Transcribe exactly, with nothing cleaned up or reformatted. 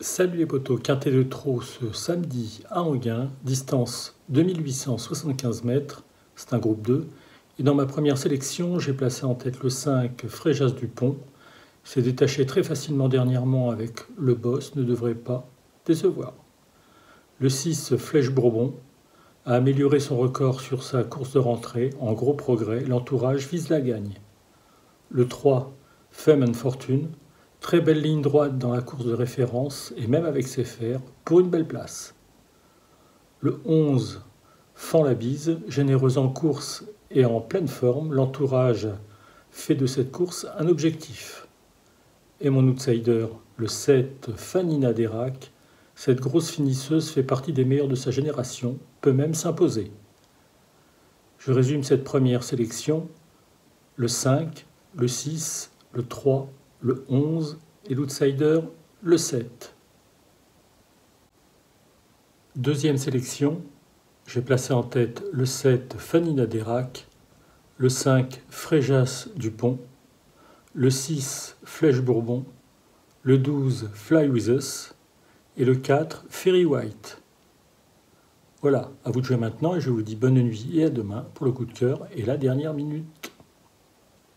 Salut les potos, quintet de trot ce samedi à Enghien, distance deux mille huit cent soixante-quinze mètres, c'est un groupe deux. Et dans ma première sélection, j'ai placé en tête le cinq Fréjas Dupont. Il s'est détaché très facilement dernièrement avec le boss, ne devrait pas décevoir. Le six Flèche Bourbon a amélioré son record sur sa course de rentrée, en gros progrès, l'entourage vise la gagne. Le trois Fame and Fortune, très belle ligne droite dans la course de référence et même avec ses fers, pour une belle place. Le onze, Fend la bise, généreuse en course et en pleine forme, l'entourage fait de cette course un objectif. Et mon outsider, le sept, Fanina Derac, cette grosse finisseuse fait partie des meilleures de sa génération, peut même s'imposer. Je résume cette première sélection, le cinq, le six, le trois, le onze et l'outsider, le sept. Deuxième sélection, j'ai placé en tête le sept Fanina Derac, le cinq Fréjas Dupont, le six Flèche Bourbon, le douze Fly With Us et le quatre Ferry White. Voilà, à vous de jouer maintenant et je vous dis bonne nuit et à demain pour le coup de cœur et la dernière minute.